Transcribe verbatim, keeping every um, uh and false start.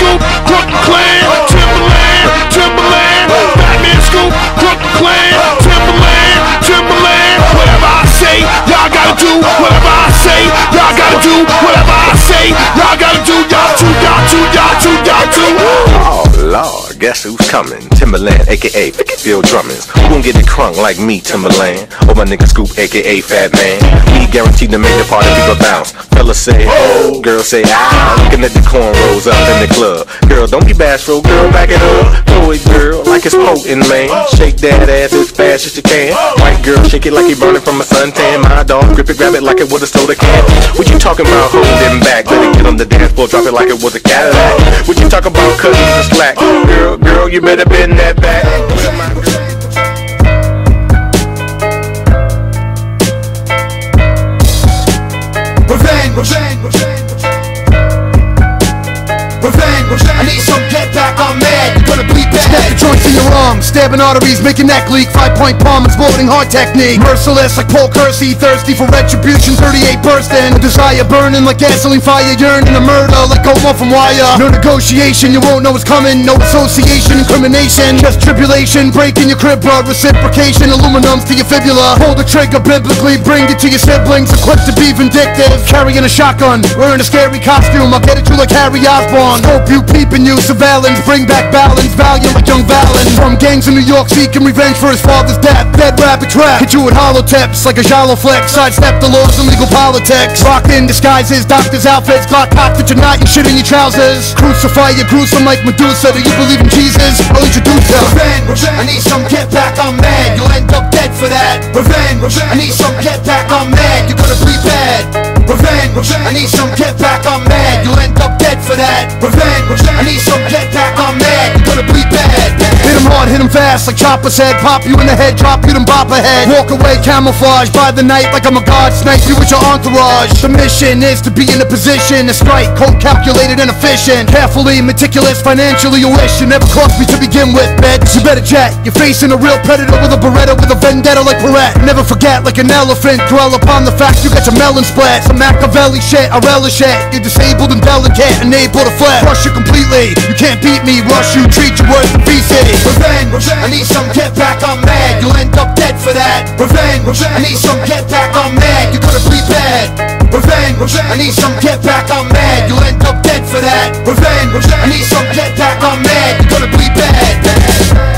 Scoop, Brooklyn Clan, Timberland, Timberland, Batman Scoop, Brooklyn Clan, Timberland, Timberland. Whatever I say, y'all gotta do. Whatever I say, y'all gotta do. Whatever I say, y'all gotta do. Y'all too, y'all too, y'all too, y'all too. Oh Lord, guess who's coming? Timberland, aka Field Drummers. Who gon' get it crunk like me, Timberland? Or my nigga Scoop, aka Fat Man. We guaranteed to make the party people bounce. Fellas say oh, girls say ah. Looking at the cornrows up in the club. Girl, don't be bashful, girl, back it up. Throw it, girl, like it's potent, man. Shake that ass as fast as you can. White girl, shake it like you burning from a suntan. My dog, grip it, grab it like it was a soda can. What you talking about holding back? Let it get on the dance floor, drop it like it was a Cadillac. What you talking about cutting the slack? Girl, girl, you better bend that back. Revenge, revenge, revenge, revenge, revenge. I need some get back, I'm mad. You gonna bleed bad. Snap the joints in your arms, stabbing arteries, making neck leak. Five-point palm, exploding heart technique. Merciless like Paul Kersey, thirsty for retribution. thirty-eight bursting, a desire burning like gasoline fire, yearning a murder like Goku from Wire. No negotiation, you won't know what's coming. No association, incrimination, just tribulation. Breaking your crib, blood reciprocation. Aluminums to your fibula. Pull the trigger biblically, bring it to your siblings. Equipped to be vindictive, carrying a shotgun, wearing a scary costume. I'll get at you like Harry Osborn. Hope you peeping you, surveillance. Bring back balance, valiant like young Valen. From gangs in New York seeking revenge for his father's death. Dead rapid trap, hit you with hollow tips like a shallow flex. Sidestep the laws of legal politics. Locked in disguises, doctors' outfits. Glock cocked that you're not, you shit in your trousers. Crucify you, gruesome like Medusa. Do you believe in Jesus? I'll introduce ya. Revenge, revenge. I need some get back, I'm mad. You'll end up dead for that. Revenge, revenge. I need some get back, I'm mad. You're gonna bleed bad. Revenge, revenge. I need some get back, I'm mad. You'll end up dead for that. Revenge, revenge. I need some get back, I'm mad. You're gonna bleed bad. Hit him hard, hit him fast like Chopper's head. Pop you in the head, drop you then bop ahead. Walk away, camouflage by the night like I'm a god. Snipe you with your entourage. The mission is to be in a position to strike, cold calculated and efficient. Carefully, meticulous, financially you wish. You never cost me to begin with, bitch. You better jet, you're facing a real predator with a Beretta, with a vendetta like Perrette. Never forget like an elephant, dwell upon the fact you got your melon splat. Some Machiavelli shit, I relish it. You're disabled and delicate, unable to flat. Rush you completely, you can't beat me. Rush you, treat you worse than V-City. Revenge, revenge. I need some get back, I'm mad. You'll end up dead for that. Revenge, revenge. I need some get back, I'm mad. You're gonna bleed bad. Revenge, revenge. I need some get back, I'm mad. You'll end up dead for that. Revenge, revenge. I need some get back, I'm mad. You're gonna bleed bad.